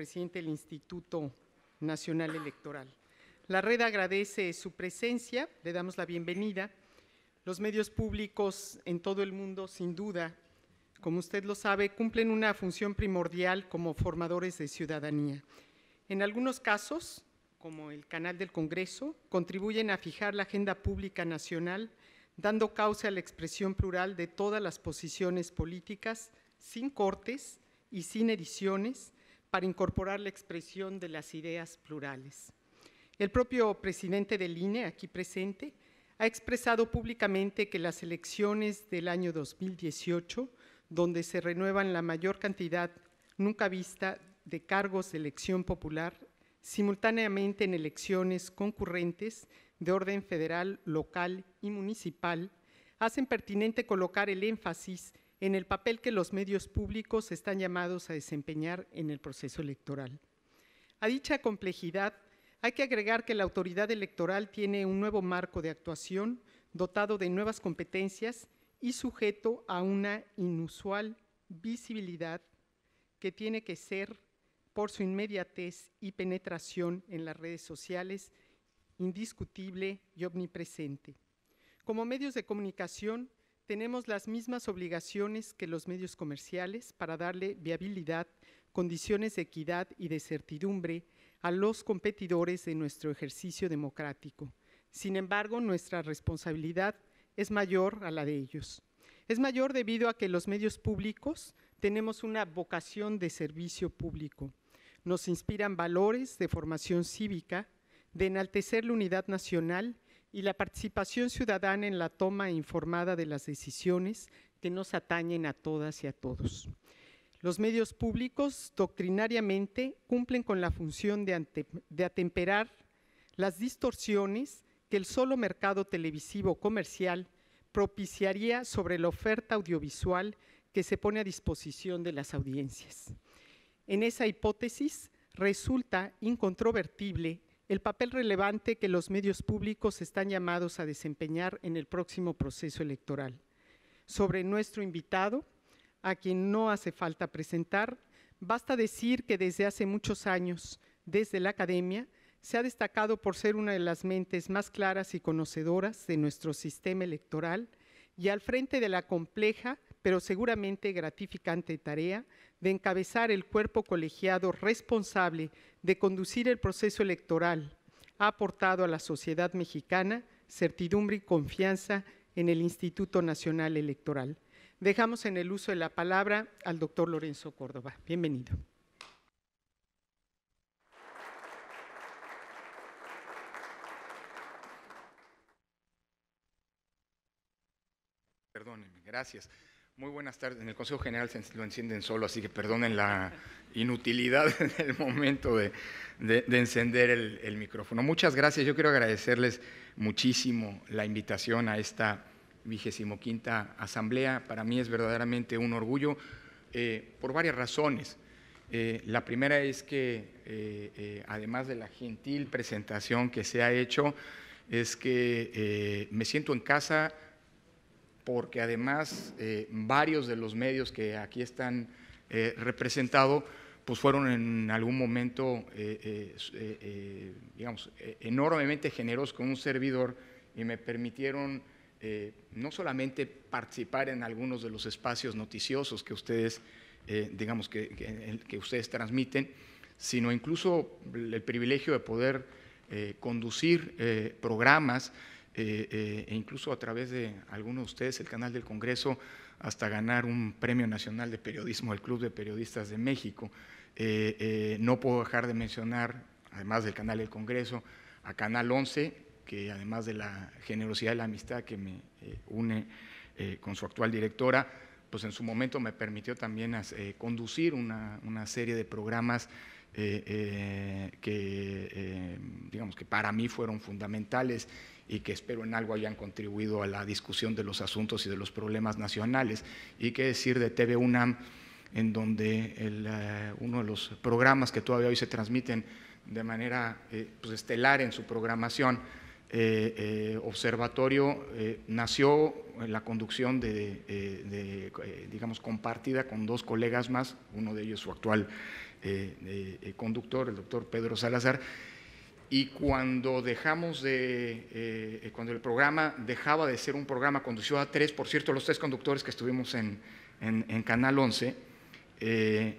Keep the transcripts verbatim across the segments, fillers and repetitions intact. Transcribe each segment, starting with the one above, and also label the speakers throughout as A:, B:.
A: presidente del Instituto Nacional Electoral. La red agradece su presencia, le damos la bienvenida. Los medios públicos en todo el mundo, sin duda, como usted lo sabe, cumplen una función primordial como formadores de ciudadanía. En algunos casos, como el canal del Congreso, contribuyen a fijar la agenda pública nacional, dando cauce a la expresión plural de todas las posiciones políticas, sin cortes y sin ediciones, para incorporar la expresión de las ideas plurales. El propio presidente del I N E, aquí presente, ha expresado públicamente que las elecciones del año dos mil dieciocho, donde se renuevan la mayor cantidad nunca vista de cargos de elección popular, simultáneamente en elecciones concurrentes de orden federal, local y municipal, hacen pertinente colocar el énfasis en el papel que los medios públicos están llamados a desempeñar en el proceso electoral. A dicha complejidad hay que agregar que la autoridad electoral tiene un nuevo marco de actuación dotado de nuevas competencias y sujeto a una inusual visibilidad que tiene que ser, por su inmediatez y penetración en las redes sociales, indiscutible y omnipresente. Como medios de comunicación, tenemos las mismas obligaciones que los medios comerciales para darle viabilidad, condiciones de equidad y de certidumbre a los competidores de nuestro ejercicio democrático. Sin embargo, nuestra responsabilidad es mayor a la de ellos. Es mayor debido a que los medios públicos tenemos una vocación de servicio público. Nos inspiran valores de formación cívica, de enaltecer la unidad nacional y la participación ciudadana en la toma informada de las decisiones que nos atañen a todas y a todos. Los medios públicos doctrinariamente cumplen con la función de, ante, de atemperar las distorsiones que el solo mercado televisivo comercial propiciaría sobre la oferta audiovisual que se pone a disposición de las audiencias. En esa hipótesis resulta incontrovertible el papel relevante que los medios públicos están llamados a desempeñar en el próximo proceso electoral. Sobre nuestro invitado, a quien no hace falta presentar, basta decir que desde hace muchos años, desde la academia, se ha destacado por ser una de las mentes más claras y conocedoras de nuestro sistema electoral y al frente de la compleja, pero seguramente gratificante tarea de encabezar el cuerpo colegiado responsable de conducir el proceso electoral, ha aportado a la sociedad mexicana certidumbre y confianza en el Instituto Nacional Electoral. Dejamos en el uso de la palabra al doctor Lorenzo Córdoba. Bienvenido.
B: Perdónenme, gracias. Muy buenas tardes. En el Consejo General se lo encienden solo, así que perdonen la inutilidad en el momento de, de, de encender el, el micrófono. Muchas gracias. Yo quiero agradecerles muchísimo la invitación a esta vigésimo quinta asamblea. Para mí es verdaderamente un orgullo eh, por varias razones. Eh, la primera es que, eh, eh, además de la gentil presentación que se ha hecho, es que eh, me siento en casa, porque además eh, varios de los medios que aquí están eh, representados, pues fueron en algún momento, eh, eh, eh, digamos, eh, enormemente generosos con un servidor y me permitieron eh, no solamente participar en algunos de los espacios noticiosos que ustedes, eh, digamos, que, que, que ustedes transmiten, sino incluso el privilegio de poder eh, conducir eh, programas, Eh, eh, e incluso a través de algunos de ustedes, el canal del Congreso, hasta ganar un Premio Nacional de Periodismo del Club de Periodistas de México. Eh, eh, no puedo dejar de mencionar, además del canal del Congreso, a Canal once, que además de la generosidad y la amistad que me eh, une eh, con su actual directora, pues en su momento me permitió también eh, conducir una, una serie de programas eh, eh, que, eh, digamos, que para mí fueron fundamentales y que espero en algo hayan contribuido a la discusión de los asuntos y de los problemas nacionales. Y qué decir de T V UNAM, en donde el, uh, uno de los programas que todavía hoy se transmiten de manera eh, pues estelar en su programación, eh, eh, Observatorio, eh, nació en la conducción de, eh, de eh, digamos, compartida con dos colegas más, uno de ellos su actual eh, eh, conductor, el doctor Pedro Salazar, y cuando dejamos de, eh, cuando el programa dejaba de ser un programa conducido a tres, por cierto, los tres conductores que estuvimos en, en, en Canal once, eh,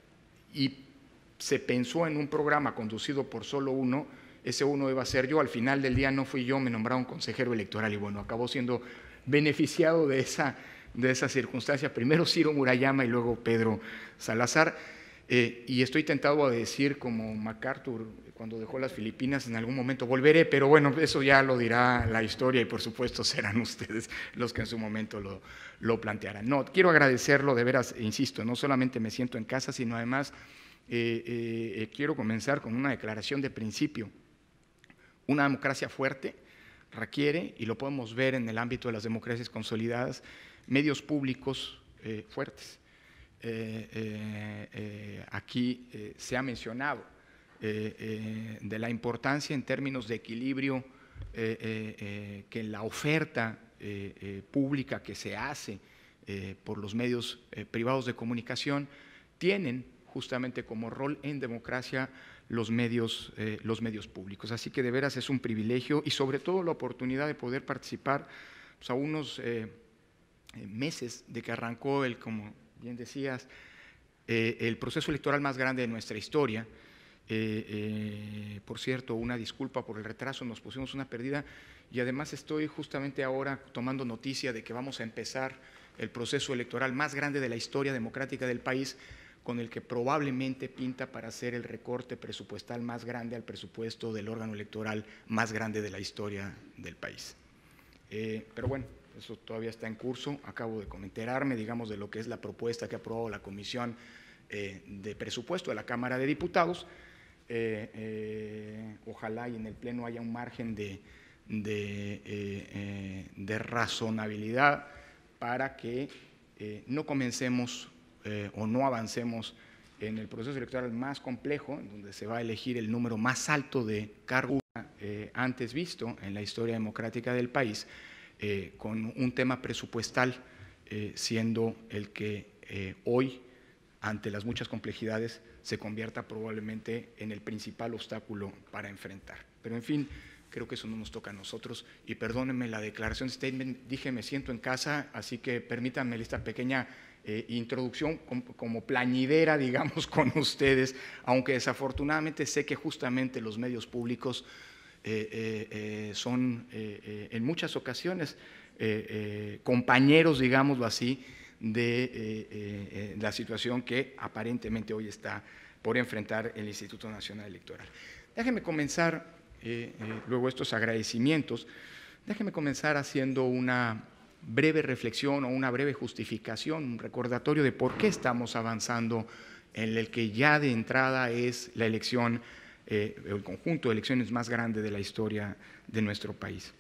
B: y se pensó en un programa conducido por solo uno, ese uno iba a ser yo. Al final del día no fui yo, me nombraron consejero electoral y bueno, acabó siendo beneficiado de esa, de esa circunstancia, primero Ciro Murayama y luego Pedro Salazar, eh, y estoy tentado a decir como MacArthur cuando dejó las Filipinas, en algún momento volveré, pero bueno, eso ya lo dirá la historia y por supuesto serán ustedes los que en su momento lo, lo plantearán. No, quiero agradecerlo de veras, insisto, no solamente me siento en casa, sino además eh, eh, quiero comenzar con una declaración de principio. Una democracia fuerte requiere, y lo podemos ver en el ámbito de las democracias consolidadas, medios públicos eh, fuertes. Eh, eh, eh, aquí eh, se ha mencionado eh, eh, de la importancia en términos de equilibrio eh, eh, eh, que la oferta eh, eh, pública que se hace eh, por los medios eh, privados de comunicación tienen justamente como rol en democracia los medios, eh, los medios públicos. Así que de veras es un privilegio y sobre todo la oportunidad de poder participar pues, a unos eh, meses de que arrancó el, como bien decías, eh, el proceso electoral más grande de nuestra historia. Eh, eh, por cierto, una disculpa por el retraso, nos pusimos una pérdida y además estoy justamente ahora tomando noticia de que vamos a empezar el proceso electoral más grande de la historia democrática del país, con el que probablemente pinta para hacer el recorte presupuestal más grande al presupuesto del órgano electoral más grande de la historia del país. Eh, pero bueno, eso todavía está en curso, acabo de enterarme, digamos, de lo que es la propuesta que ha aprobado la Comisión eh, de Presupuesto de la Cámara de Diputados. Eh, eh, ojalá y en el Pleno haya un margen de, de, eh, eh, de razonabilidad para que eh, no comencemos Eh, o no avancemos en el proceso electoral más complejo, en donde se va a elegir el número más alto de cargos eh, antes visto en la historia democrática del país, eh, con un tema presupuestal eh, siendo el que eh, hoy, ante las muchas complejidades, se convierta probablemente en el principal obstáculo para enfrentar. Pero en fin, creo que eso no nos toca a nosotros y perdónenme la declaración de statement, dije me siento en casa, así que permítanme esta pequeña Eh, introducción como, como plañidera, digamos, con ustedes, aunque desafortunadamente sé que justamente los medios públicos eh, eh, eh, son eh, eh, en muchas ocasiones eh, eh, compañeros, digámoslo así, de eh, eh, la situación que aparentemente hoy está por enfrentar el Instituto Nacional Electoral. Déjenme comenzar, eh, eh, luego estos agradecimientos, déjenme comenzar haciendo una breve reflexión o una breve justificación, un recordatorio de por qué estamos avanzando en el que ya de entrada es la elección, eh, el conjunto de elecciones más grande de la historia de nuestro país.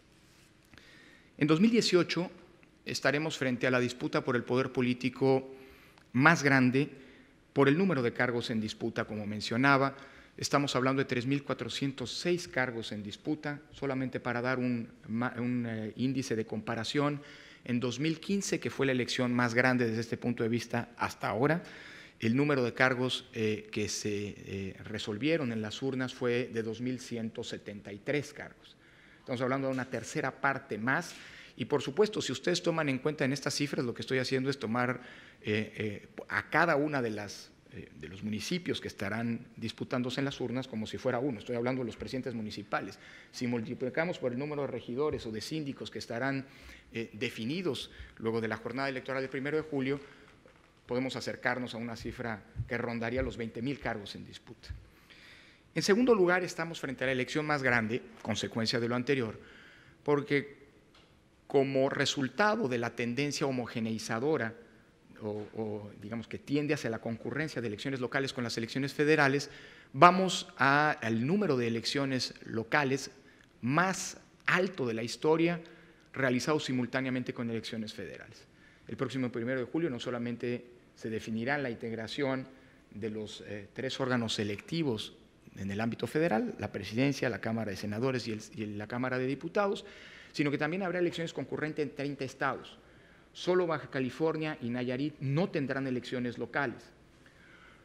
B: En dos mil dieciocho estaremos frente a la disputa por el poder político más grande por el número de cargos en disputa, como mencionaba. Estamos hablando de tres mil cuatrocientos seis cargos en disputa, solamente para dar un, un eh, índice de comparación. En dos mil quince, que fue la elección más grande desde este punto de vista hasta ahora, el número de cargos eh, que se eh, resolvieron en las urnas fue de dos mil ciento setenta y tres cargos. Estamos hablando de una tercera parte más y, por supuesto, si ustedes toman en cuenta en estas cifras, lo que estoy haciendo es tomar eh, eh, a cada una de las de los municipios que estarán disputándose en las urnas como si fuera uno. Estoy hablando de los presidentes municipales. Si multiplicamos por el número de regidores o de síndicos que estarán eh, definidos luego de la jornada electoral del primero de julio, podemos acercarnos a una cifra que rondaría los veinte mil cargos en disputa. En segundo lugar, estamos frente a la elección más grande, consecuencia de lo anterior, porque como resultado de la tendencia homogeneizadora O, o digamos que tiende hacia la concurrencia de elecciones locales con las elecciones federales, vamos a, al número de elecciones locales más alto de la historia realizado simultáneamente con elecciones federales. El próximo primero de julio no solamente se definirá la integración de los eh, tres órganos selectivos en el ámbito federal, la presidencia, la Cámara de Senadores y, el, y la Cámara de Diputados, sino que también habrá elecciones concurrentes en treinta estados. Solo Baja California y Nayarit no tendrán elecciones locales.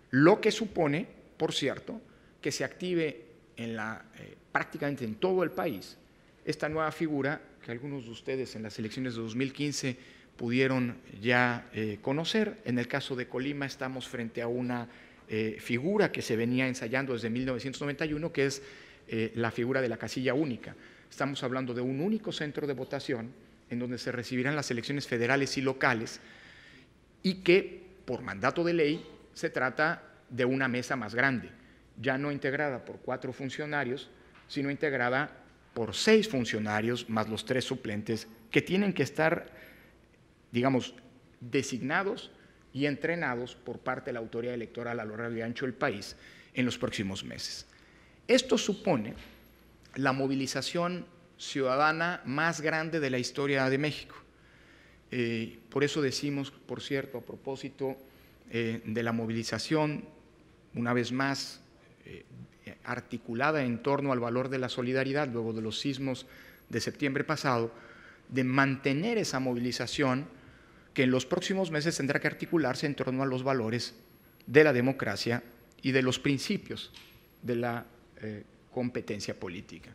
B: lo que supone, por cierto, que se active en la, eh, prácticamente en todo el país esta nueva figura que algunos de ustedes en las elecciones de dos mil quince pudieron ya eh, conocer. En el caso de Colima estamos frente a una eh, figura que se venía ensayando desde mil novecientos noventa y uno, que es eh, la figura de la casilla única. Estamos hablando de un único centro de votación en donde se recibirán las elecciones federales y locales y que, por mandato de ley, se trata de una mesa más grande, ya no integrada por cuatro funcionarios, sino integrada por seis funcionarios más los tres suplentes que tienen que estar, digamos, designados y entrenados por parte de la autoridad electoral a lo largo y ancho del país en los próximos meses. Esto supone la movilización ciudadana más grande de la historia de México. Eh, por eso decimos, por cierto, a propósito eh, de la movilización, una vez más, eh, articulada en torno al valor de la solidaridad luego de los sismos de septiembre pasado, de mantener esa movilización que en los próximos meses tendrá que articularse en torno a los valores de la democracia y de los principios de la eh, competencia política.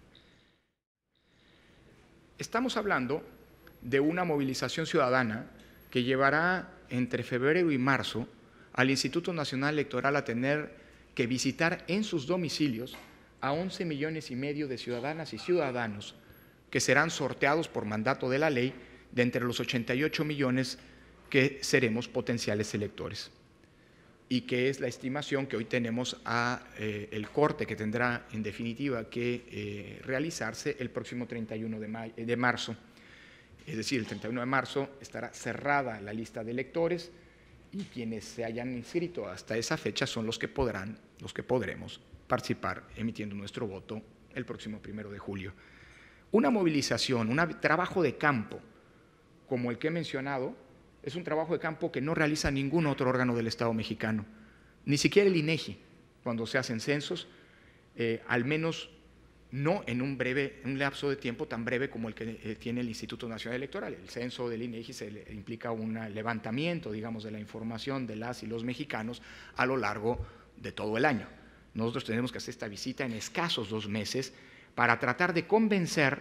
B: Estamos hablando de una movilización ciudadana que llevará entre febrero y marzo al Instituto Nacional Electoral a tener que visitar en sus domicilios a once millones y medio de ciudadanas y ciudadanos que serán sorteados por mandato de la ley de entre los ochenta y ocho millones que seremos potenciales electores, y que es la estimación que hoy tenemos a eh, el corte que tendrá en definitiva que eh, realizarse el próximo treinta y uno de, mayo, de marzo. Es decir, el treinta y uno de marzo estará cerrada la lista de electores y quienes se hayan inscrito hasta esa fecha son los que podrán, los que podremos participar emitiendo nuestro voto el próximo primero de julio. Una movilización, un trabajo de campo como el que he mencionado, es un trabajo de campo que no realiza ningún otro órgano del Estado mexicano, ni siquiera el INEGI, cuando se hacen censos, eh, al menos no en un breve, un lapso de tiempo tan breve como el que eh, tiene el Instituto Nacional Electoral. El censo del INEGI se le, implica un levantamiento, digamos, de la información de las y los mexicanos a lo largo de todo el año. Nosotros tenemos que hacer esta visita en escasos dos meses para tratar de convencer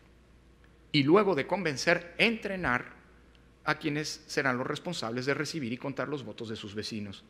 B: y luego de convencer, entrenar a quienes serán los responsables de recibir y contar los votos de sus vecinos.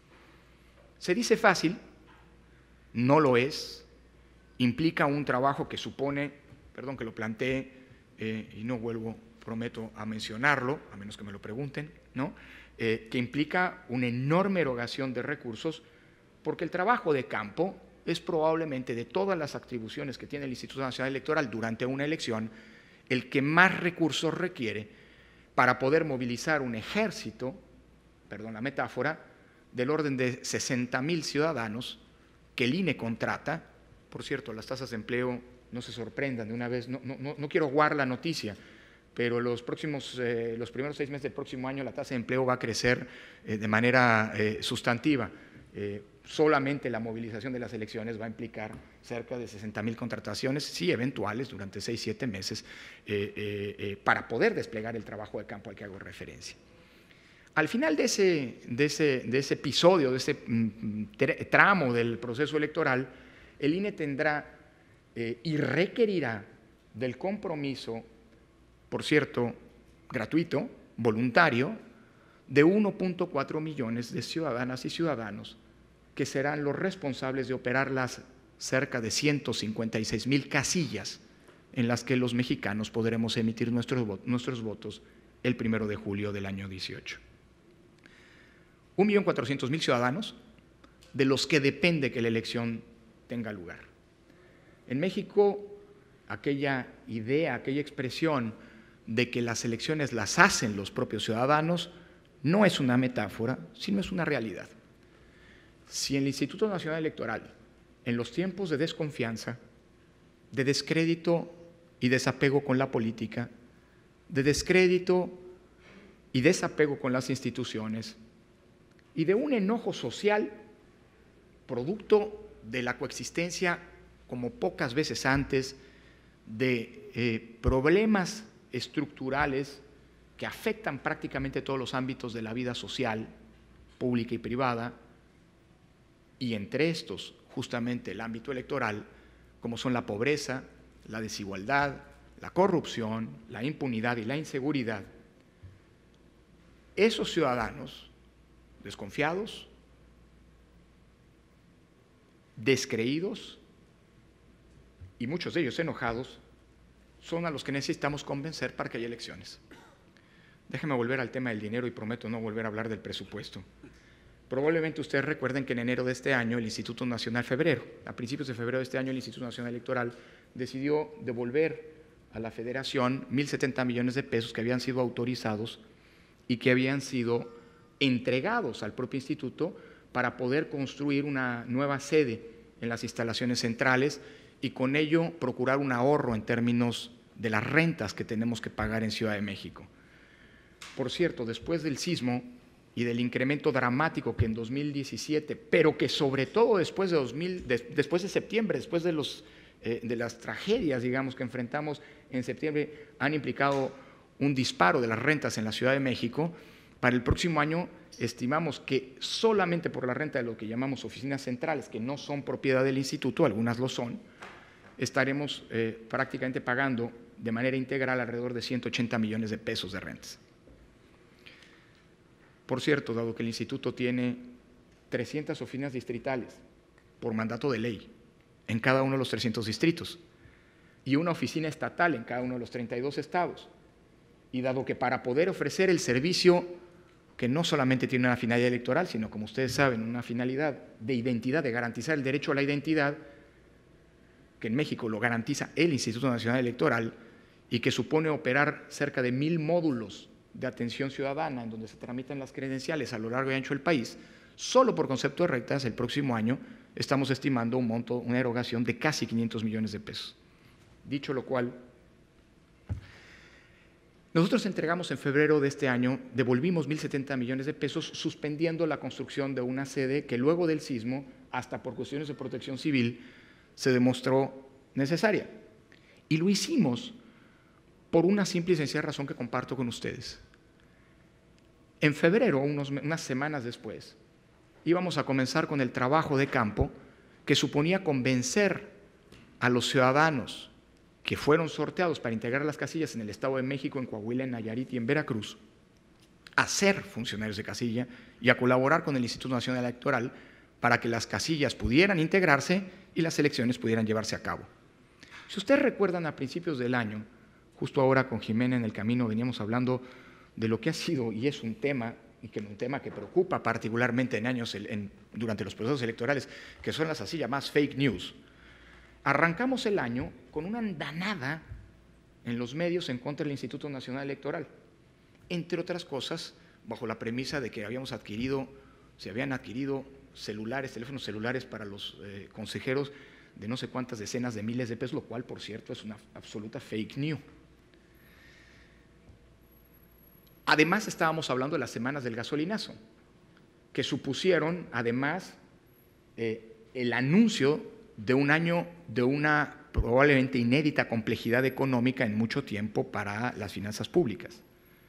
B: Se dice fácil, no lo es, implica un trabajo que supone, perdón que lo plantee eh, y no vuelvo, prometo, a mencionarlo, a menos que me lo pregunten, ¿no? Eh, que implica una enorme erogación de recursos, porque el trabajo de campo es probablemente de todas las atribuciones que tiene el Instituto Nacional Electoral durante una elección, el que más recursos requiere para poder movilizar un ejército, perdón la metáfora, del orden de sesenta mil ciudadanos que el I N E contrata. Por cierto, las tasas de empleo, no se sorprendan de una vez, no, no, no quiero guardar la noticia, pero los, próximos, eh, los primeros seis meses del próximo año la tasa de empleo va a crecer eh, de manera eh, sustantiva. Eh, solamente la movilización de las elecciones va a implicar cerca de sesenta mil contrataciones, sí, eventuales, durante seis, siete meses, eh, eh, eh, para poder desplegar el trabajo de campo al que hago referencia. Al final de ese, de ese, de ese episodio, de ese mm, tramo del proceso electoral, el I N E tendrá eh, y requerirá del compromiso, por cierto, gratuito, voluntario, de uno punto cuatro millones de ciudadanas y ciudadanos que serán los responsables de operar las cerca de ciento cincuenta y seis mil casillas en las que los mexicanos podremos emitir nuestros, nuestros votos el primero de julio del año dieciocho. un millón cuatrocientos mil ciudadanos de los que depende que la elección tenga lugar. En México, aquella idea, aquella expresión de que las elecciones las hacen los propios ciudadanos no es una metáfora, sino es una realidad. Si el Instituto Nacional Electoral, en los tiempos de desconfianza, de descrédito y desapego con la política, de descrédito y desapego con las instituciones, y de un enojo social producto de la coexistencia, como pocas veces antes, de eh, problemas estructurales que afectan prácticamente todos los ámbitos de la vida social, pública y privada, y entre estos justamente el ámbito electoral, como son la pobreza, la desigualdad, la corrupción, la impunidad y la inseguridad, esos ciudadanos desconfiados, descreídos y muchos de ellos enojados, son a los que necesitamos convencer para que haya elecciones. Déjeme volver al tema del dinero y prometo no volver a hablar del presupuesto. Probablemente ustedes recuerden que en enero de este año el Instituto Nacional, febrero, a principios de febrero de este año, el Instituto Nacional Electoral decidió devolver a la Federación mil setenta millones de pesos que habían sido autorizados y que habían sido entregados al propio instituto para poder construir una nueva sede en las instalaciones centrales y con ello procurar un ahorro en términos de las rentas que tenemos que pagar en Ciudad de México. Por cierto, después del sismo y del incremento dramático que en dos mil diecisiete, pero que sobre todo después de, dos mil, de, después de septiembre, después de, los, eh, de las tragedias, digamos, que enfrentamos en septiembre, han implicado un disparo de las rentas en la Ciudad de México. Para el próximo año estimamos que solamente por la renta de lo que llamamos oficinas centrales, que no son propiedad del instituto, algunas lo son, estaremos eh, prácticamente pagando de manera integral alrededor de ciento ochenta millones de pesos de rentas. Por cierto, dado que el instituto tiene trescientas oficinas distritales por mandato de ley en cada uno de los trescientos distritos y una oficina estatal en cada uno de los treinta y dos estados, y dado que para poder ofrecer el servicio que no solamente tiene una finalidad electoral, sino, como ustedes saben, una finalidad de identidad, de garantizar el derecho a la identidad, que en México lo garantiza el Instituto Nacional Electoral y que supone operar cerca de mil módulos de atención ciudadana en donde se tramitan las credenciales a lo largo y ancho del país, solo por concepto de rentas, el próximo año estamos estimando un monto, una erogación de casi quinientos millones de pesos. Dicho lo cual, nosotros entregamos en febrero de este año, devolvimos mil setenta millones de pesos, suspendiendo la construcción de una sede que luego del sismo, hasta por cuestiones de protección civil, se demostró necesaria. Y lo hicimos por una simple y sencilla razón que comparto con ustedes. En febrero, unos, unas semanas después, íbamos a comenzar con el trabajo de campo que suponía convencer a los ciudadanos que fueron sorteados para integrar las casillas en el Estado de México, en Coahuila, en Nayarit y en Veracruz, a ser funcionarios de casilla y a colaborar con el Instituto Nacional Electoral para que las casillas pudieran integrarse y las elecciones pudieran llevarse a cabo. Si ustedes recuerdan, a principios del año, justo ahora con Jimena en el camino veníamos hablando de lo que ha sido y es un tema, y que un tema que preocupa particularmente en años, en, durante los procesos electorales, que son las así llamadas fake news. Arrancamos el año con una andanada en los medios en contra del Instituto Nacional Electoral, entre otras cosas, bajo la premisa de que habíamos adquirido, se habían adquirido celulares, teléfonos celulares para los eh, consejeros de no sé cuántas decenas de miles de pesos, lo cual, por cierto, es una absoluta fake news. Además, estábamos hablando de las semanas del gasolinazo, que supusieron, además, eh, el anuncio de un año de una probablemente inédita complejidad económica en mucho tiempo para las finanzas públicas.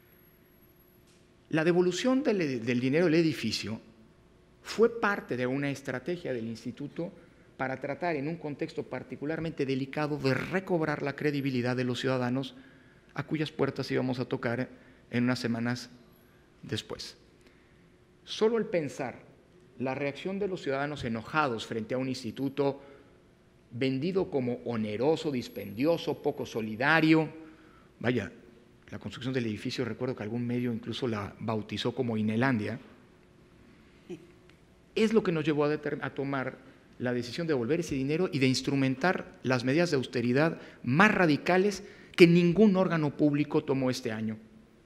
B: La devolución del, del dinero del edificio fue parte de una estrategia del instituto para tratar, en un contexto particularmente delicado, de recobrar la credibilidad de los ciudadanos a cuyas puertas íbamos a tocar en unas semanas después. Solo el pensar la reacción de los ciudadanos enojados frente a un instituto vendido como oneroso, dispendioso, poco solidario, vaya, la construcción del edificio, recuerdo que algún medio incluso la bautizó como Inelandia, es lo que nos llevó a, a tomar la decisión de devolver ese dinero y de instrumentar las medidas de austeridad más radicales que ningún órgano público tomó este año.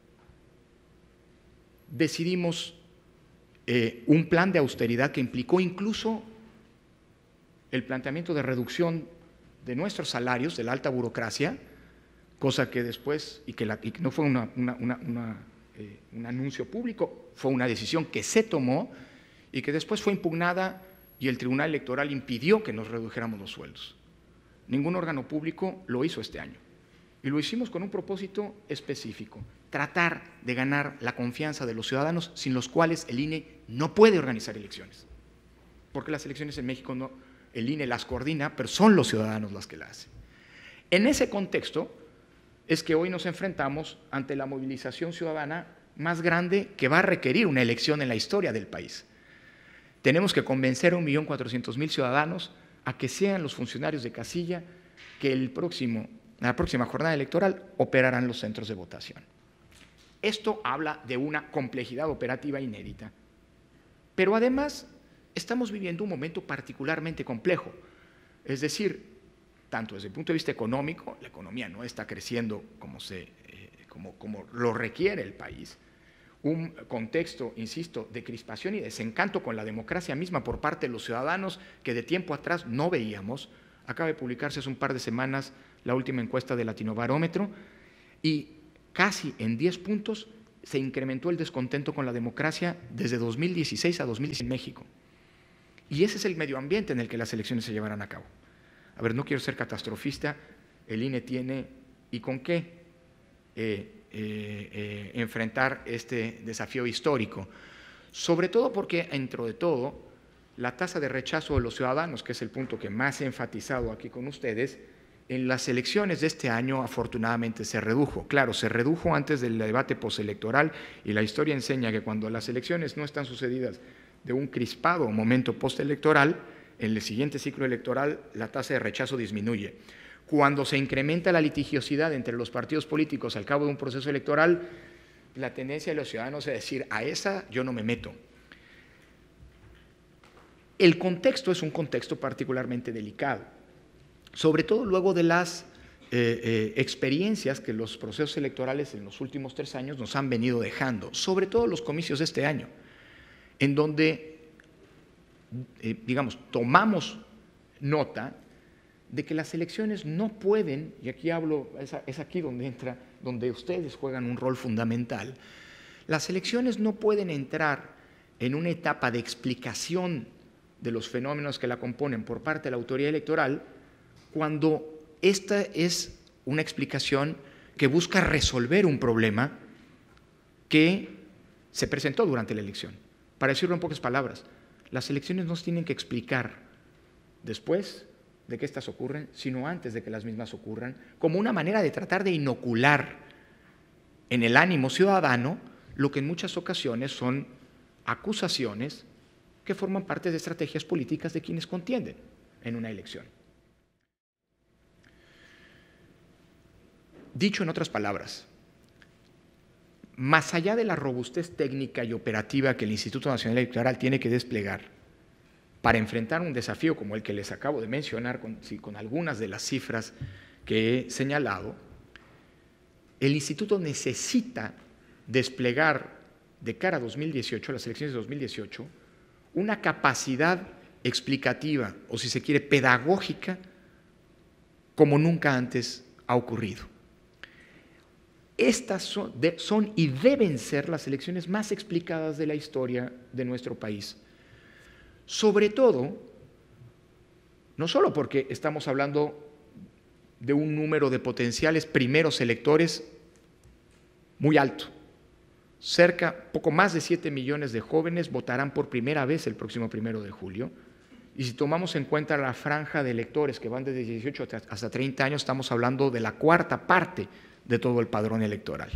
B: Decidimos eh, un plan de austeridad que implicó incluso el planteamiento de reducción de nuestros salarios, de la alta burocracia, cosa que después, y que, la, y que no fue una, una, una, una, eh, un anuncio público, fue una decisión que se tomó y que después fue impugnada y el Tribunal Electoral impidió que nos redujéramos los sueldos. Ningún órgano público lo hizo este año. Y lo hicimos con un propósito específico: tratar de ganar la confianza de los ciudadanos, sin los cuales el I N E no puede organizar elecciones. porque las elecciones en México no, el I N E las coordina, pero son los ciudadanos los que las hacen. En ese contexto es que hoy nos enfrentamos ante la movilización ciudadana más grande que va a requerir una elección en la historia del país. Tenemos que convencer a un millón cuatrocientos mil ciudadanos a que sean los funcionarios de casilla que el próximo, en la próxima jornada electoral operarán los centros de votación. Esto habla de una complejidad operativa inédita. Pero además estamos viviendo un momento particularmente complejo. Es decir, tanto desde el punto de vista económico, la economía no está creciendo como, se, eh, como, como lo requiere el país. Un contexto, insisto, de crispación y desencanto con la democracia misma por parte de los ciudadanos que de tiempo atrás no veíamos. Acaba de publicarse hace un par de semanas la última encuesta de Latinobarómetro y casi en diez puntos se incrementó el descontento con la democracia desde dos mil dieciséis a dos mil dieciséis en México. Y ese es el medio ambiente en el que las elecciones se llevarán a cabo. A ver, no quiero ser catastrofista, el I N E tiene, ¿y con qué eh, eh, eh, enfrentar este desafío histórico? Sobre todo porque, dentro de todo, la tasa de rechazo de los ciudadanos, que es el punto que más he enfatizado aquí con ustedes, en las elecciones de este año afortunadamente se redujo. Claro, se redujo antes del debate postelectoral y la historia enseña que cuando las elecciones no están sucedidas de un crispado momento postelectoral, en el siguiente ciclo electoral la tasa de rechazo disminuye. Cuando se incrementa la litigiosidad entre los partidos políticos al cabo de un proceso electoral, la tendencia de los ciudadanos es decir, a esa yo no me meto. El contexto es un contexto particularmente delicado, sobre todo luego de las eh, eh, experiencias que los procesos electorales en los últimos tres años nos han venido dejando, sobre todo los comicios de este año, en donde, eh, digamos, tomamos nota de que las elecciones no pueden, y aquí hablo, es, es aquí donde entra, donde ustedes juegan un rol fundamental, las elecciones no pueden entrar en una etapa de explicación de los fenómenos que la componen por parte de la autoridad electoral cuando esta es una explicación que busca resolver un problema que se presentó durante la elección. Para decirlo en pocas palabras, las elecciones no se tienen que explicar después de que éstas ocurren, sino antes de que las mismas ocurran, como una manera de tratar de inocular en el ánimo ciudadano lo que en muchas ocasiones son acusaciones que forman parte de estrategias políticas de quienes contienden en una elección. Dicho en otras palabras, más allá de la robustez técnica y operativa que el Instituto Nacional Electoral tiene que desplegar para enfrentar un desafío como el que les acabo de mencionar, con, sí, con algunas de las cifras que he señalado, el Instituto necesita desplegar de cara a dos mil dieciocho, las elecciones de dos mil dieciocho, una capacidad explicativa, o si se quiere, pedagógica, como nunca antes ha ocurrido. Estas son, de, son y deben ser las elecciones más explicadas de la historia de nuestro país. Sobre todo, no solo porque estamos hablando de un número de potenciales primeros electores muy alto, cerca, poco más de siete millones de jóvenes votarán por primera vez el próximo primero de julio, y si tomamos en cuenta la franja de electores que van desde dieciocho hasta treinta años, estamos hablando de la cuarta parte de todo el padrón electoral.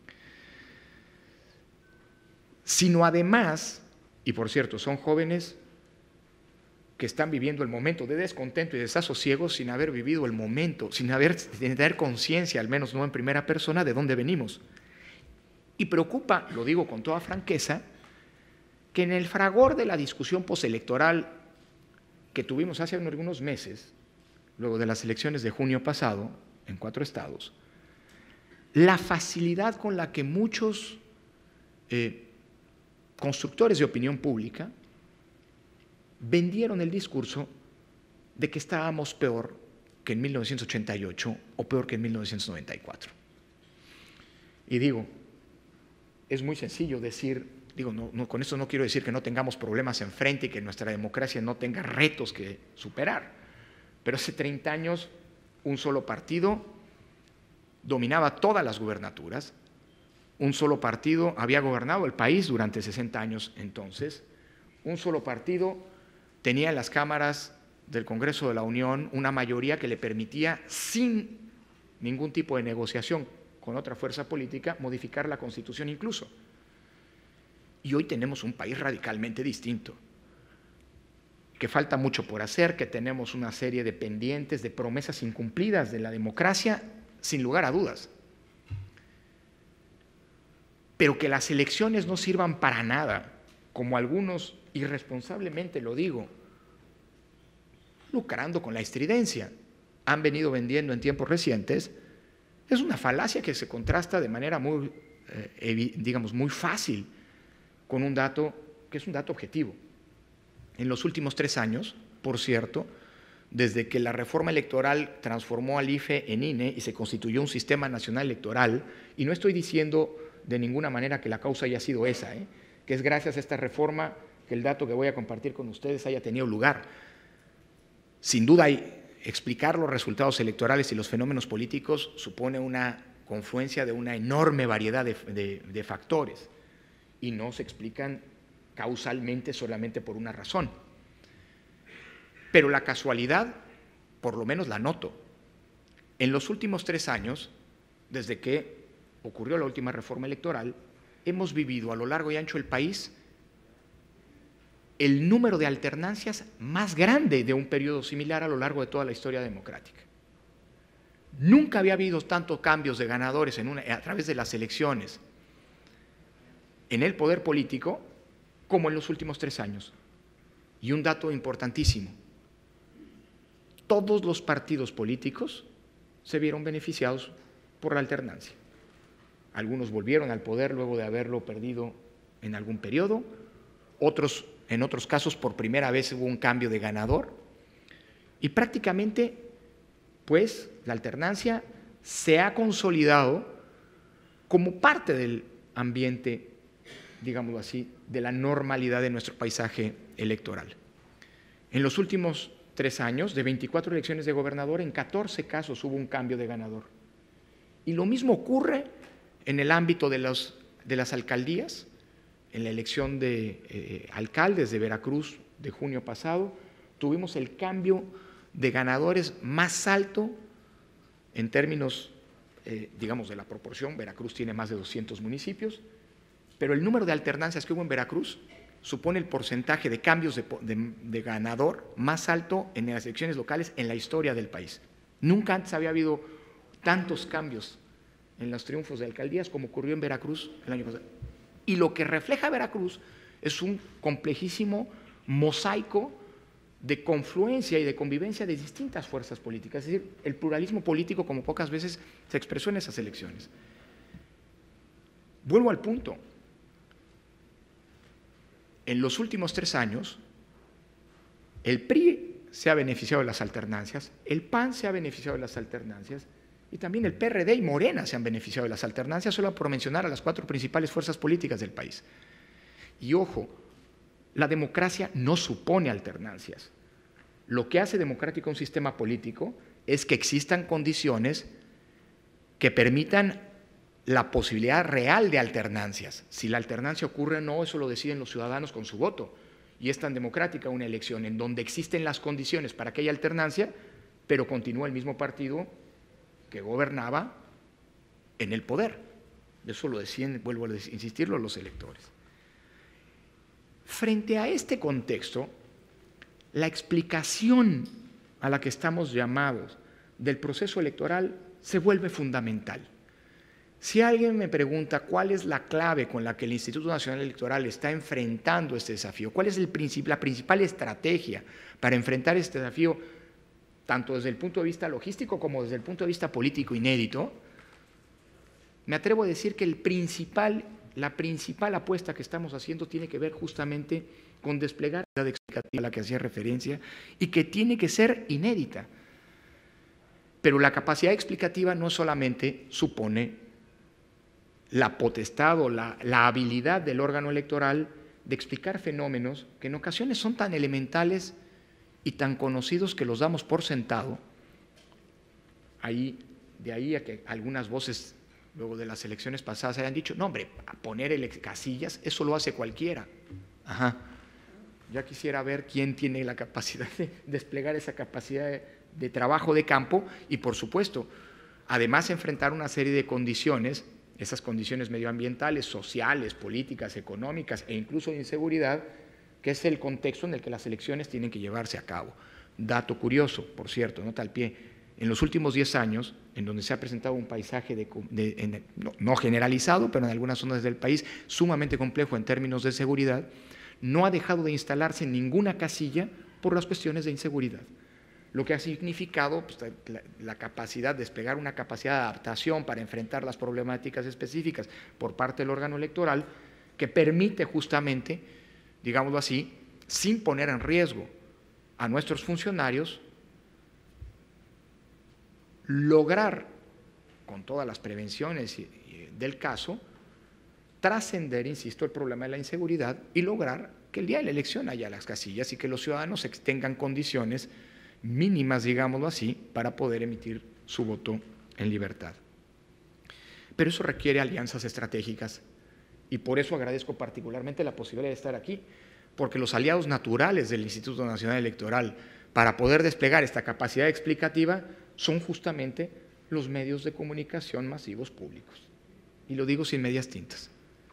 B: Sino además, y por cierto, son jóvenes que están viviendo el momento de descontento y desasosiego sin haber vivido el momento, sin haber, sin tener conciencia, al menos no en primera persona, de dónde venimos. Y preocupa, lo digo con toda franqueza, que en el fragor de la discusión postelectoral que tuvimos hace algunos meses, luego de las elecciones de junio pasado, en cuatro estados, la facilidad con la que muchos eh, constructores de opinión pública vendieron el discurso de que estábamos peor que en mil novecientos ochenta y ocho o peor que en mil novecientos noventa y cuatro. Y digo, es muy sencillo decir, digo, no, no, con esto no quiero decir que no tengamos problemas enfrente y que nuestra democracia no tenga retos que superar, pero hace treinta años un solo partido dominaba todas las gubernaturas, un solo partido había gobernado el país durante sesenta años entonces, un solo partido tenía en las cámaras del Congreso de la Unión una mayoría que le permitía, sin ningún tipo de negociación con otra fuerza política, modificar la Constitución incluso. Y hoy tenemos un país radicalmente distinto, que falta mucho por hacer, que tenemos una serie de pendientes, de promesas incumplidas de la democracia, sin lugar a dudas. Pero que las elecciones no sirvan para nada, como algunos irresponsablemente lo digo, lucrando con la estridencia, han venido vendiendo en tiempos recientes, es una falacia que se contrasta de manera muy, eh, digamos, muy fácil con un dato que es un dato objetivo. En los últimos tres años, por cierto, desde que la reforma electoral transformó al I F E en I N E y se constituyó un sistema nacional electoral, y no estoy diciendo de ninguna manera que la causa haya sido esa, ¿eh? que es gracias a esta reforma que el dato que voy a compartir con ustedes haya tenido lugar. Sin duda, explicar los resultados electorales y los fenómenos políticos supone una confluencia de una enorme variedad de, de, de factores y no se explican causalmente solamente por una razón. Pero la casualidad, por lo menos la noto. En los últimos tres años, desde que ocurrió la última reforma electoral, hemos vivido a lo largo y ancho del país el número de alternancias más grande de un periodo similar a lo largo de toda la historia democrática. Nunca había habido tantos cambios de ganadores en una, a través de las elecciones en el poder político como en los últimos tres años. Y un dato importantísimo, todos los partidos políticos se vieron beneficiados por la alternancia. Algunos volvieron al poder luego de haberlo perdido en algún periodo, otros, en otros casos, por primera vez hubo un cambio de ganador, y prácticamente, pues, la alternancia se ha consolidado como parte del ambiente, digámoslo así, de la normalidad de nuestro paisaje electoral. En los últimos tres años, de veinticuatro elecciones de gobernador, en catorce casos hubo un cambio de ganador. Y lo mismo ocurre en el ámbito de, los, de las alcaldías. En la elección de eh, alcaldes de Veracruz de junio pasado, tuvimos el cambio de ganadores más alto en términos, eh, digamos, de la proporción. Veracruz tiene más de doscientos municipios, pero el número de alternancias que hubo en Veracruz supone el porcentaje de cambios de, de, de ganador más alto en las elecciones locales en la historia del país. Nunca antes había habido tantos cambios en los triunfos de alcaldías como ocurrió en Veracruz el año pasado. Y lo que refleja Veracruz es un complejísimo mosaico de confluencia y de convivencia de distintas fuerzas políticas, es decir, el pluralismo político como pocas veces se expresó en esas elecciones. Vuelvo al punto. En los últimos tres años, el P R I se ha beneficiado de las alternancias, el P A N se ha beneficiado de las alternancias, y también el P R D y Morena se han beneficiado de las alternancias, solo por mencionar a las cuatro principales fuerzas políticas del país. Y ojo, la democracia no supone alternancias. Lo que hace democrático un sistema político es que existan condiciones que permitan la posibilidad real de alternancias. Si la alternancia ocurre o no, eso lo deciden los ciudadanos con su voto. Y es tan democrática una elección en donde existen las condiciones para que haya alternancia, pero continúa el mismo partido que gobernaba en el poder. Eso lo decían, vuelvo a insistirlo, los electores. Frente a este contexto, la explicación a la que estamos llamados del proceso electoral se vuelve fundamental. Si alguien me pregunta cuál es la clave con la que el Instituto Nacional Electoral está enfrentando este desafío, cuál es el princip- la principal estrategia para enfrentar este desafío, tanto desde el punto de vista logístico como desde el punto de vista político inédito, me atrevo a decir que el principal, la principal apuesta que estamos haciendo tiene que ver justamente con desplegar la explicativa a la que hacía referencia y que tiene que ser inédita. Pero la capacidad explicativa no solamente supone la potestad o la, la habilidad del órgano electoral de explicar fenómenos que en ocasiones son tan elementales y tan conocidos que los damos por sentado. Ahí, de ahí a que algunas voces luego de las elecciones pasadas hayan dicho, no hombre, a poner casillas, eso lo hace cualquiera. Ajá. Ya quisiera ver quién tiene la capacidad de desplegar esa capacidad de, de trabajo de campo y, por supuesto, además enfrentar una serie de condiciones, esas condiciones medioambientales, sociales, políticas, económicas e incluso de inseguridad, que es el contexto en el que las elecciones tienen que llevarse a cabo. Dato curioso, por cierto, nota al pie, en los últimos diez años, en donde se ha presentado un paisaje de, de, en, no, no generalizado, pero en algunas zonas del país sumamente complejo en términos de seguridad, no ha dejado de instalarse ninguna casilla por las cuestiones de inseguridad, lo que ha significado pues, la, la capacidad de desplegar una capacidad de adaptación para enfrentar las problemáticas específicas por parte del órgano electoral que permite justamente, digámoslo así, sin poner en riesgo a nuestros funcionarios, lograr, con todas las prevenciones del caso, trascender, insisto, el problema de la inseguridad y lograr que el día de la elección haya las casillas y que los ciudadanos tengan condiciones mínimas, digámoslo así, para poder emitir su voto en libertad. Pero eso requiere alianzas estratégicas y por eso agradezco particularmente la posibilidad de estar aquí, porque los aliados naturales del Instituto Nacional Electoral para poder desplegar esta capacidad explicativa son justamente los medios de comunicación masivos públicos. Y lo digo sin medias tintas.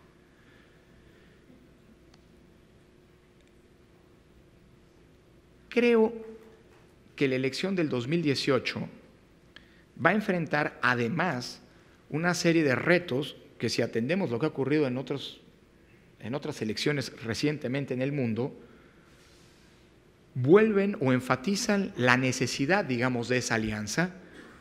B: Creo que la elección del dos mil dieciocho va a enfrentar además una serie de retos que, si atendemos lo que ha ocurrido en, otros, en otras elecciones recientemente en el mundo, vuelven o enfatizan la necesidad, digamos, de esa alianza,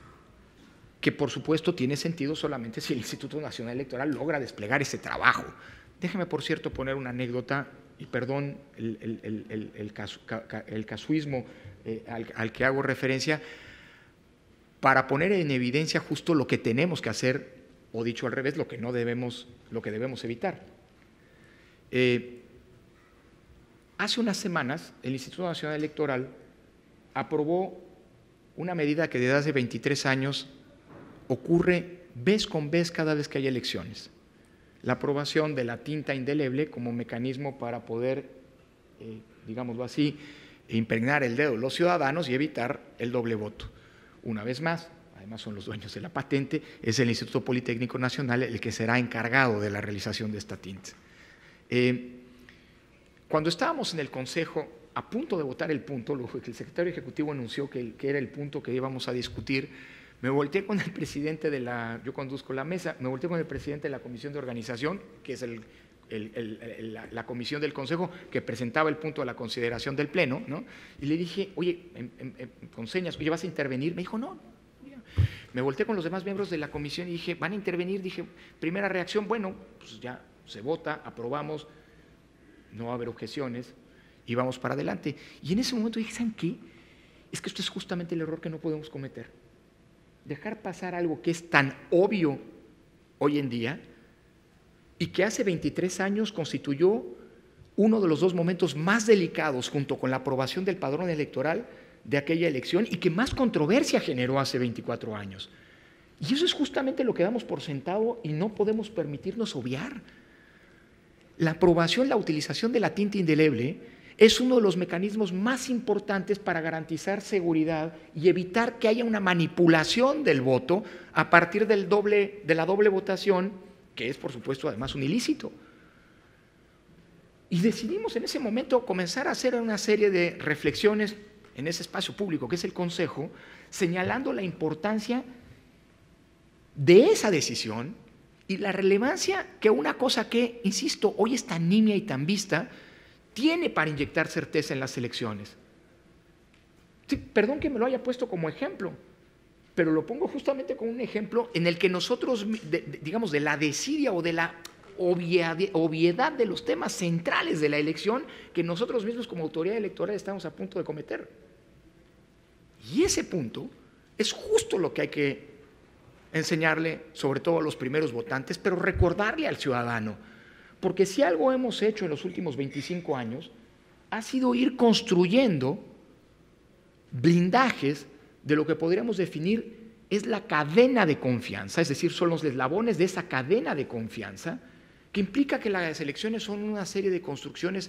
B: que por supuesto tiene sentido solamente si el Instituto Nacional Electoral logra desplegar ese trabajo. Déjeme, por cierto, poner una anécdota, y perdón el, el, el, el, el, casu, el casuismo eh, al, al que hago referencia, para poner en evidencia justo lo que tenemos que hacer, o dicho al revés, lo que no debemos, lo que debemos evitar. Eh, hace unas semanas, el Instituto Nacional Electoral aprobó una medida que desde hace veintitrés años ocurre vez con vez cada vez que hay elecciones. La aprobación de la tinta indeleble como mecanismo para poder, eh, digámoslo así, impregnar el dedo de los ciudadanos y evitar el doble voto. Una vez más, además son los dueños de la patente, es el Instituto Politécnico Nacional el que será encargado de la realización de esta tinta. Eh, cuando estábamos en el Consejo a punto de votar el punto, lo que el secretario ejecutivo anunció que, que era el punto que íbamos a discutir, me volteé con el presidente de la, yo conduzco la mesa, me volteé con el presidente de la Comisión de Organización, que es el, el, el, el, la, la comisión del Consejo que presentaba el punto a la consideración del Pleno, ¿no? Y le dije, oye, en, en, en, con señas, oye, ¿vas a intervenir? Me dijo, no. Me volteé con los demás miembros de la comisión y dije, ¿van a intervenir? Dije, primera reacción, bueno, pues ya se vota, aprobamos, no va a haber objeciones y vamos para adelante. Y en ese momento dije, ¿saben qué? Es que esto es justamente el error que no podemos cometer. Dejar pasar algo que es tan obvio hoy en día y que hace veintitrés años constituyó uno de los dos momentos más delicados junto con la aprobación del padrón electoral de aquella elección y que más controversia generó hace veinticuatro años. Y eso es justamente lo que damos por sentado y no podemos permitirnos obviar. La aprobación, la utilización de la tinta indeleble es uno de los mecanismos más importantes para garantizar seguridad y evitar que haya una manipulación del voto a partir del doble, de la doble votación, que es por supuesto además un ilícito. Y decidimos en ese momento comenzar a hacer una serie de reflexiones en ese espacio público que es el Consejo, señalando la importancia de esa decisión y la relevancia que una cosa que, insisto, hoy es tan nimia y tan vista, tiene para inyectar certeza en las elecciones. Sí, perdón que me lo haya puesto como ejemplo, pero lo pongo justamente como un ejemplo en el que nosotros, de, de, digamos, de la desidia o de la obviedad, obviedad de los temas centrales de la elección que nosotros mismos como autoridad electoral estamos a punto de cometer. Y ese punto es justo lo que hay que enseñarle, sobre todo a los primeros votantes, pero recordarle al ciudadano. Porque si algo hemos hecho en los últimos veinticinco años, ha sido ir construyendo blindajes de lo que podríamos definir es la cadena de confianza, es decir, son los eslabones de esa cadena de confianza, que implica que las elecciones son una serie de construcciones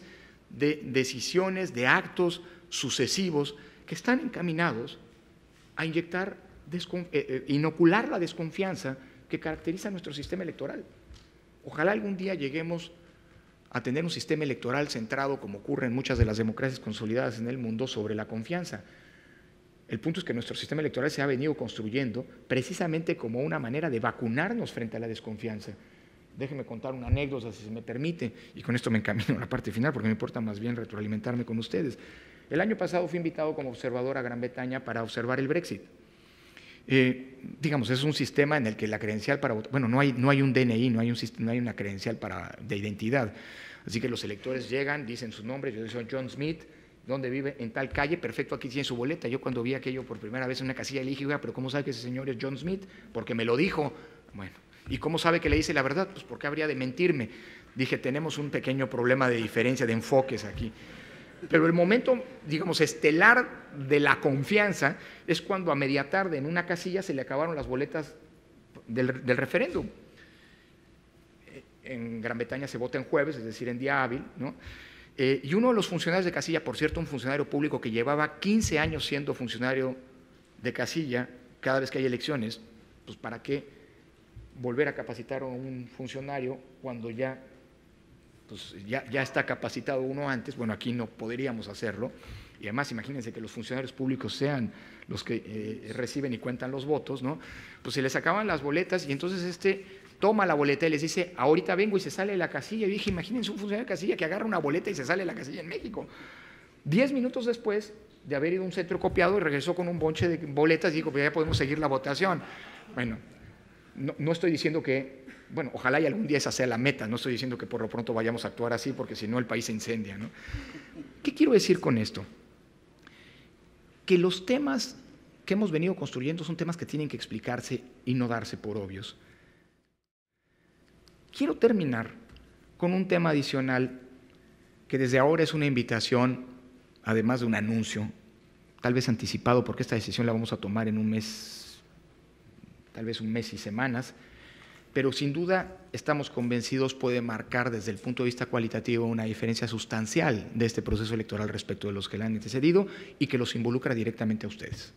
B: de decisiones, de actos sucesivos que están encaminados a inyectar, eh, eh, inocular la desconfianza que caracteriza nuestro sistema electoral. Ojalá algún día lleguemos a tener un sistema electoral centrado, como ocurre en muchas de las democracias consolidadas en el mundo, sobre la confianza. El punto es que nuestro sistema electoral se ha venido construyendo precisamente como una manera de vacunarnos frente a la desconfianza. Déjenme contar una anécdota, si se me permite, y con esto me encamino a la parte final, porque me importa más bien retroalimentarme con ustedes. El año pasado fui invitado como observador a Gran Bretaña para observar el Brexit. Eh, digamos, es un sistema en el que la credencial para votar, bueno, no hay, no hay un D N I, no hay, un, no hay una credencial para, de identidad, así que los electores llegan, dicen su nombre, yo soy John Smith, ¿dónde vive? En tal calle, perfecto, aquí tiene su boleta. Yo cuando vi aquello por primera vez en una casilla le dije, oiga, pero ¿cómo sabe que ese señor es John Smith? Porque me lo dijo. Bueno, ¿y cómo sabe que le dice la verdad? Pues porque habría de mentirme. Dije, tenemos un pequeño problema de diferencia de enfoques aquí. Pero el momento, digamos, estelar de la confianza es cuando a media tarde en una casilla se le acabaron las boletas del, del referéndum. En Gran Bretaña se vota en jueves, es decir, en día hábil, ¿no? Eh, y uno de los funcionarios de casilla, por cierto, un funcionario público que llevaba quince años siendo funcionario de casilla, cada vez que hay elecciones, pues ¿para qué volver a capacitar a un funcionario cuando ya, pues, ya, ya está capacitado uno antes? Bueno, aquí no podríamos hacerlo. Y además, imagínense que los funcionarios públicos sean los que eh, reciben y cuentan los votos, ¿no? Pues se les acaban las boletas y entonces este toma la boleta y les dice, ahorita vengo, y se sale de la casilla. Y dije, imagínense un funcionario de casilla que agarra una boleta y se sale de la casilla en México. Diez minutos después de haber ido a un centro copiado y regresó con un bonche de boletas y dijo, pues ya podemos seguir la votación. Bueno, no, no estoy diciendo que, bueno, ojalá y algún día esa sea la meta, no estoy diciendo que por lo pronto vayamos a actuar así, porque si no el país se incendia, ¿no? ¿Qué quiero decir con esto? Que los temas que hemos venido construyendo son temas que tienen que explicarse y no darse por obvios. Quiero terminar con un tema adicional que desde ahora es una invitación, además de un anuncio, tal vez anticipado, porque esta decisión la vamos a tomar en un mes, tal vez un mes y semanas, pero sin duda estamos convencidos puede marcar desde el punto de vista cualitativo una diferencia sustancial de este proceso electoral respecto de los que le han antecedido y que los involucra directamente a ustedes.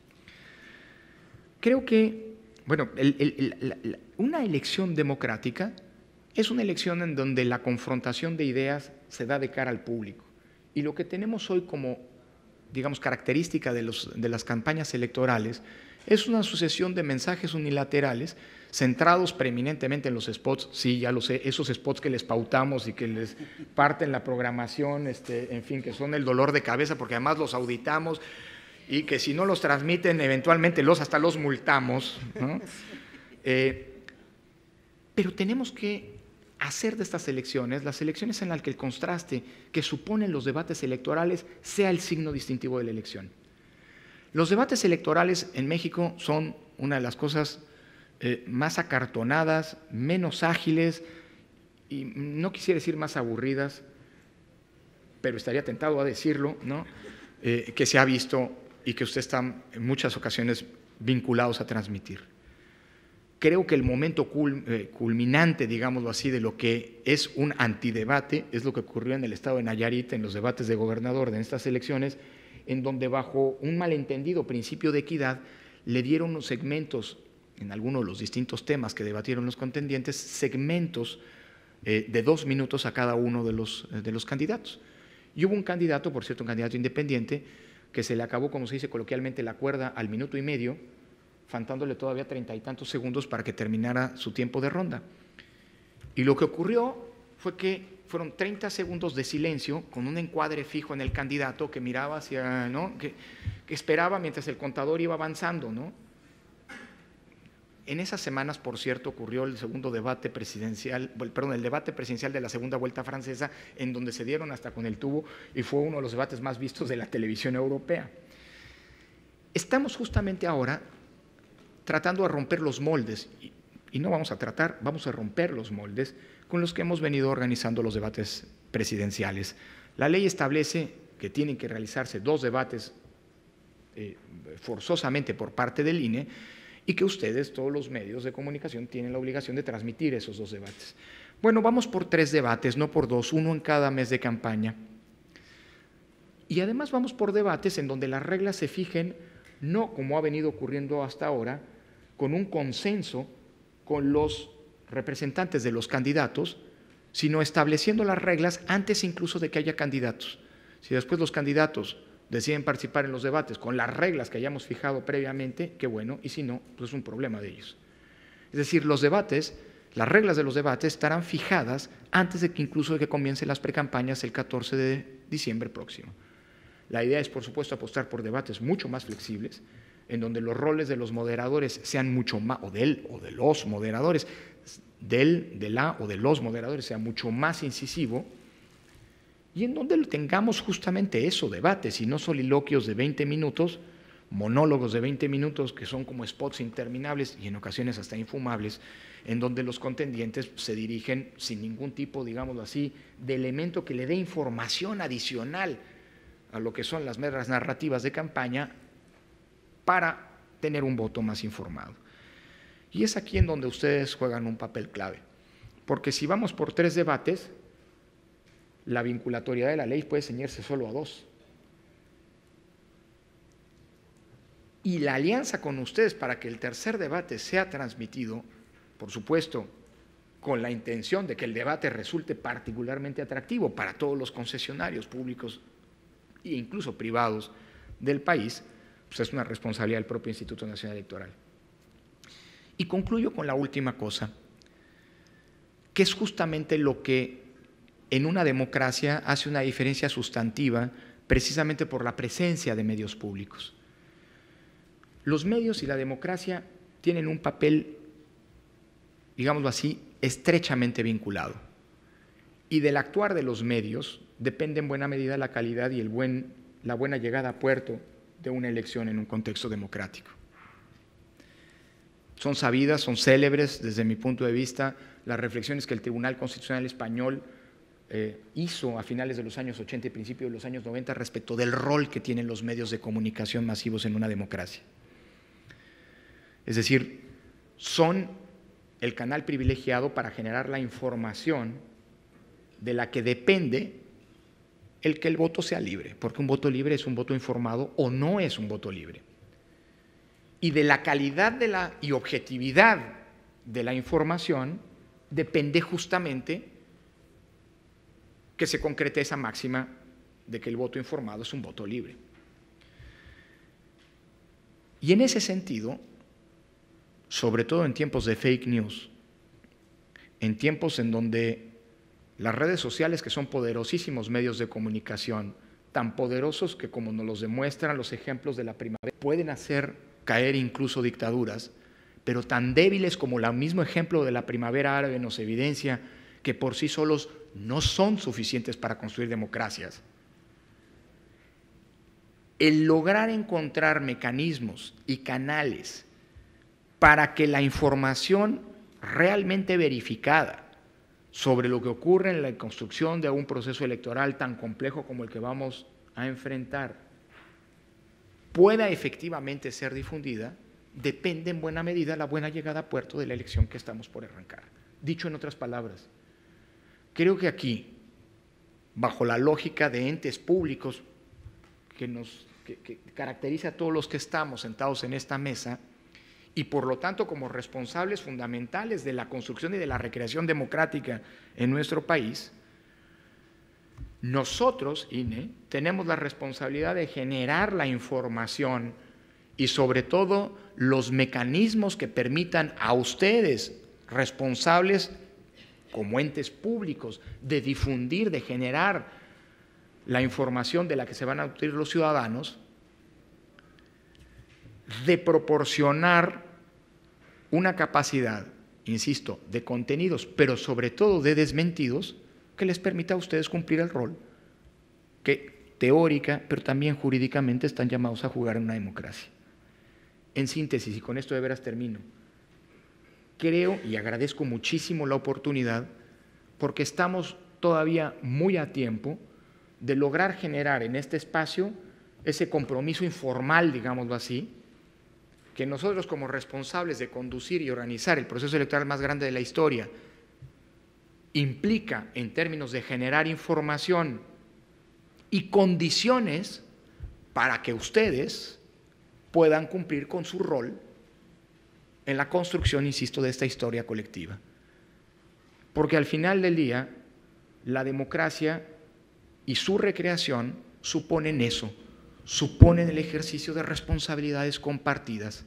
B: Creo que, bueno, el, el, el, la, una elección democrática es una elección en donde la confrontación de ideas se da de cara al público. Y lo que tenemos hoy como, digamos, característica de, los, de las campañas electorales es una sucesión de mensajes unilaterales centrados preeminentemente en los spots. Sí, ya lo sé, esos spots que les pautamos y que les parten la programación, este, en fin, que son el dolor de cabeza porque además los auditamos y que si no los transmiten eventualmente los hasta los multamos, ¿no? Eh, pero tenemos que hacer de estas elecciones, las elecciones en las que el contraste que suponen los debates electorales sea el signo distintivo de la elección. Los debates electorales en México son una de las cosas eh, más acartonadas, menos ágiles y no quisiera decir más aburridas, pero estaría tentado a decirlo, ¿no? eh, que se ha visto y que usted está en muchas ocasiones vinculados a transmitir. Creo que el momento cul, eh, culminante, digámoslo así, de lo que es un antidebate es lo que ocurrió en el estado de Nayarit en los debates de gobernador de estas elecciones, en donde bajo un malentendido principio de equidad le dieron unos segmentos, en algunos de los distintos temas que debatieron los contendientes, segmentos eh, de dos minutos a cada uno de los, de los candidatos. Y hubo un candidato, por cierto, un candidato independiente, que se le acabó, como se dice coloquialmente, la cuerda al minuto y medio, faltándole todavía treinta y tantos segundos para que terminara su tiempo de ronda. Y lo que ocurrió fue que fueron treinta segundos de silencio con un encuadre fijo en el candidato que miraba hacia, ¿no? que, que esperaba mientras el contador iba avanzando, ¿no? En esas semanas, por cierto, ocurrió el segundo debate presidencial, perdón, el debate presidencial de la segunda vuelta francesa, en donde se dieron hasta con el tubo y fue uno de los debates más vistos de la televisión europea. Estamos justamente ahora tratando de romper los moldes, y, y no vamos a tratar, vamos a romper los moldes con los que hemos venido organizando los debates presidenciales. La ley establece que tienen que realizarse dos debates eh, forzosamente por parte del I N E y que ustedes, todos los medios de comunicación, tienen la obligación de transmitir esos dos debates. Bueno, vamos por tres debates, no por dos, uno en cada mes de campaña. Y además vamos por debates en donde las reglas se fijen, no como ha venido ocurriendo hasta ahora, con un consenso con los representantes de los candidatos, sino estableciendo las reglas antes incluso de que haya candidatos. Si después los candidatos deciden participar en los debates con las reglas que hayamos fijado previamente, qué bueno, y si no, pues es un problema de ellos. Es decir, los debates, las reglas de los debates estarán fijadas antes de que incluso de que comiencen las precampañas el catorce de diciembre próximo. La idea es, por supuesto, apostar por debates mucho más flexibles, en donde los roles de los moderadores sean mucho más, o del o de los moderadores, del, de la o de los moderadores sea mucho más incisivo, y en donde tengamos justamente eso, debates, y no soliloquios de veinte minutos, monólogos de veinte minutos que son como spots interminables y en ocasiones hasta infumables, en donde los contendientes se dirigen sin ningún tipo, digámoslo así, de elemento que le dé información adicional a lo que son las meras narrativas de campaña para tener un voto más informado. Y es aquí en donde ustedes juegan un papel clave, porque si vamos por tres debates, la vinculatoriedad de la ley puede ceñirse solo a dos. Y la alianza con ustedes para que el tercer debate sea transmitido, por supuesto, con la intención de que el debate resulte particularmente atractivo para todos los concesionarios públicos e incluso privados del país, pues es una responsabilidad del propio Instituto Nacional Electoral. Y concluyo con la última cosa, que es justamente lo que en una democracia hace una diferencia sustantiva, precisamente por la presencia de medios públicos. Los medios y la democracia tienen un papel, digámoslo así, estrechamente vinculado. Y del actuar de los medios depende en buena medida la calidad y el buen, la buena llegada a puerto de una elección en un contexto democrático. Son sabidas, son célebres desde mi punto de vista las reflexiones que el Tribunal Constitucional Español eh, hizo a finales de los años ochenta y principios de los años noventa respecto del rol que tienen los medios de comunicación masivos en una democracia. Es decir, son el canal privilegiado para generar la información de la que depende el que el voto sea libre, porque un voto libre es un voto informado o no es un voto libre. Y de la calidad de la, y objetividad de la información depende justamente que se concrete esa máxima de que el voto informado es un voto libre. Y en ese sentido, sobre todo en tiempos de fake news, en tiempos en donde las redes sociales, que son poderosísimos medios de comunicación, tan poderosos que, como nos los demuestran los ejemplos de la primavera, pueden hacer caer incluso dictaduras, pero tan débiles como el mismo ejemplo de la primavera árabe nos evidencia que por sí solos no son suficientes para construir democracias. El lograr encontrar mecanismos y canales para que la información realmente verificada sobre lo que ocurre en la construcción de un proceso electoral tan complejo como el que vamos a enfrentar pueda efectivamente ser difundida, depende en buena medida la buena llegada a puerto de la elección que estamos por arrancar. Dicho en otras palabras, creo que aquí, bajo la lógica de entes públicos que nos que, que caracteriza a todos los que estamos sentados en esta mesa, y por lo tanto como responsables fundamentales de la construcción y de la recreación democrática en nuestro país, nosotros, I N E, tenemos la responsabilidad de generar la información y sobre todo los mecanismos que permitan a ustedes, responsables como entes públicos, de difundir, de generar la información de la que se van a nutrir los ciudadanos, de proporcionar una capacidad, insisto, de contenidos, pero sobre todo de desmentidos, que les permita a ustedes cumplir el rol que teórica, pero también jurídicamente están llamados a jugar en una democracia. En síntesis, y con esto de veras termino, creo y agradezco muchísimo la oportunidad porque estamos todavía muy a tiempo de lograr generar en este espacio ese compromiso informal, digámoslo así, que nosotros como responsables de conducir y organizar el proceso electoral más grande de la historia implica en términos de generar información y condiciones para que ustedes puedan cumplir con su rol en la construcción, insisto, de esta historia colectiva. Porque al final del día, la democracia y su recreación suponen eso, suponen el ejercicio de responsabilidades compartidas,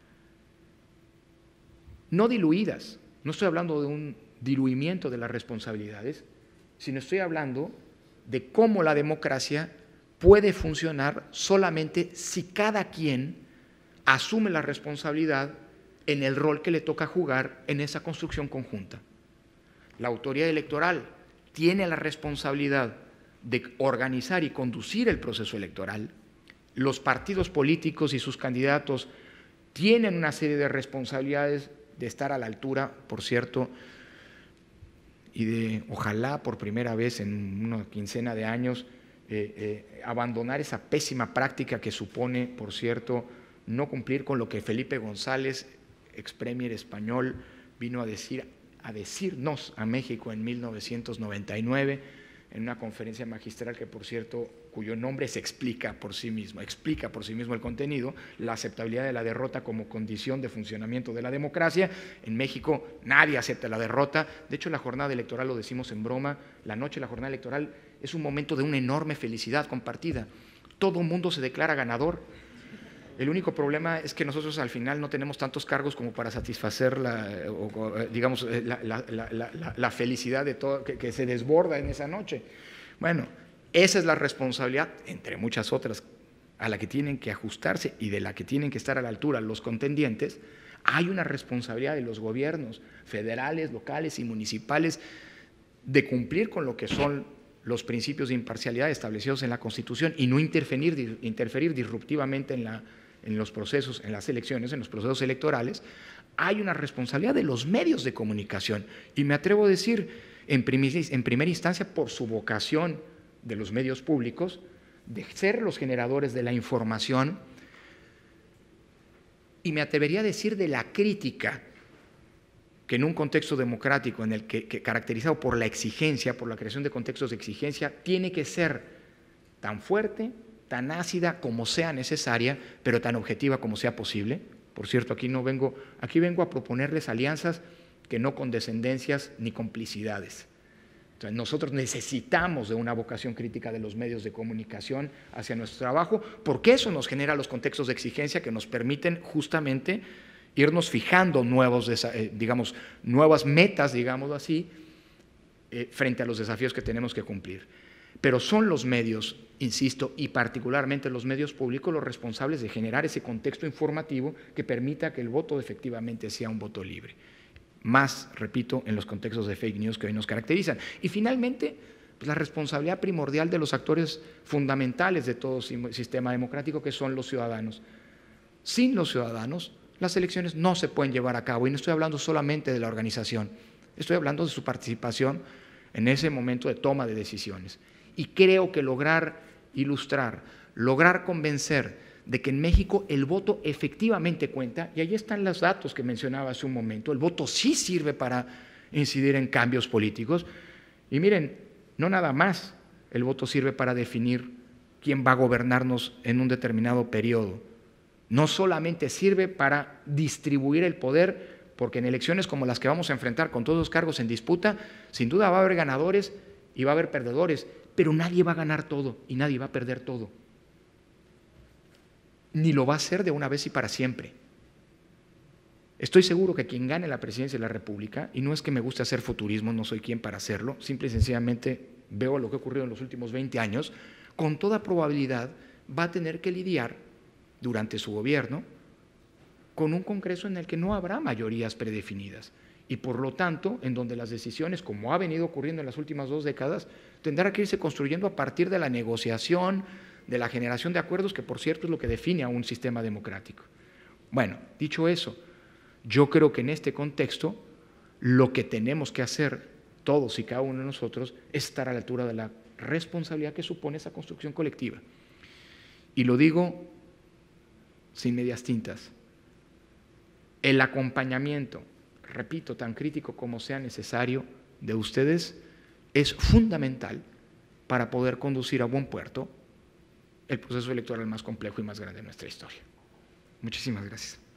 B: no diluidas. No estoy hablando de un diluimiento de las responsabilidades, sino estoy hablando de cómo la democracia puede funcionar solamente si cada quien asume la responsabilidad en el rol que le toca jugar en esa construcción conjunta. La autoridad electoral tiene la responsabilidad de organizar y conducir el proceso electoral. Los partidos políticos y sus candidatos tienen una serie de responsabilidades de estar a la altura, por cierto, y de, ojalá por primera vez en una quincena de años, eh, eh, abandonar esa pésima práctica que supone, por cierto, no cumplir con lo que Felipe González, ex premier español, vino a decir, a decirnos a México en mil novecientos noventa y nueve, en una conferencia magistral que, por cierto, cuyo nombre se explica por sí mismo, explica por sí mismo el contenido, la aceptabilidad de la derrota como condición de funcionamiento de la democracia. En México nadie acepta la derrota. De hecho, la jornada electoral, lo decimos en broma, la noche de la jornada electoral es un momento de una enorme felicidad compartida. Todo el mundo se declara ganador. El único problema es que nosotros al final no tenemos tantos cargos como para satisfacer la, o, digamos, la, la, la, la, la felicidad de todo, que, que se desborda en esa noche. Bueno, esa es la responsabilidad, entre muchas otras, a la que tienen que ajustarse y de la que tienen que estar a la altura los contendientes. Hay una responsabilidad de los gobiernos federales, locales y municipales de cumplir con lo que son los principios de imparcialidad establecidos en la Constitución y no interferir, interferir disruptivamente en la en los procesos, en las elecciones, en los procesos electorales. Hay una responsabilidad de los medios de comunicación y me atrevo a decir, en, en primera instancia, por su vocación de los medios públicos, de ser los generadores de la información, y me atrevería a decir de la crítica, que en un contexto democrático en el que, que caracterizado por la exigencia, por la creación de contextos de exigencia, tiene que ser tan fuerte, tan ácida como sea necesaria, pero tan objetiva como sea posible. Por cierto, aquí, no vengo, aquí vengo a proponerles alianzas que no condescendencias ni complicidades. Entonces, nosotros necesitamos de una vocación crítica de los medios de comunicación hacia nuestro trabajo, porque eso nos genera los contextos de exigencia que nos permiten justamente irnos fijando nuevos, digamos, nuevas metas, digámoslo así, eh, frente a los desafíos que tenemos que cumplir. Pero son los medios, insisto, y particularmente los medios públicos, los responsables de generar ese contexto informativo que permita que el voto efectivamente sea un voto libre. Más, repito, en los contextos de fake news que hoy nos caracterizan. Y finalmente, pues, la responsabilidad primordial de los actores fundamentales de todo sistema democrático, que son los ciudadanos. Sin los ciudadanos, las elecciones no se pueden llevar a cabo, y no estoy hablando solamente de la organización, estoy hablando de su participación en ese momento de toma de decisiones. Y creo que lograr ilustrar, lograr convencer de que en México el voto efectivamente cuenta, y ahí están los datos que mencionaba hace un momento, el voto sí sirve para incidir en cambios políticos, y miren, no nada más el voto sirve para definir quién va a gobernarnos en un determinado periodo, no solamente sirve para distribuir el poder, porque en elecciones como las que vamos a enfrentar con todos los cargos en disputa, sin duda va a haber ganadores y va a haber perdedores, pero nadie va a ganar todo y nadie va a perder todo. Ni lo va a hacer de una vez y para siempre. Estoy seguro que quien gane la presidencia de la República, y no es que me guste hacer futurismo, no soy quien para hacerlo, simple y sencillamente veo lo que ha ocurrido en los últimos veinte años, con toda probabilidad va a tener que lidiar durante su gobierno con un Congreso en el que no habrá mayorías predefinidas y por lo tanto en donde las decisiones, como ha venido ocurriendo en las últimas dos décadas, tendrá que irse construyendo a partir de la negociación, de la generación de acuerdos, que por cierto es lo que define a un sistema democrático. Bueno, dicho eso, yo creo que en este contexto lo que tenemos que hacer todos y cada uno de nosotros es estar a la altura de la responsabilidad que supone esa construcción colectiva. Y lo digo sin medias tintas. El acompañamiento, repito, tan crítico como sea necesario de ustedes, es fundamental para poder conducir a buen puerto el proceso electoral más complejo y más grande de nuestra historia. Muchísimas gracias.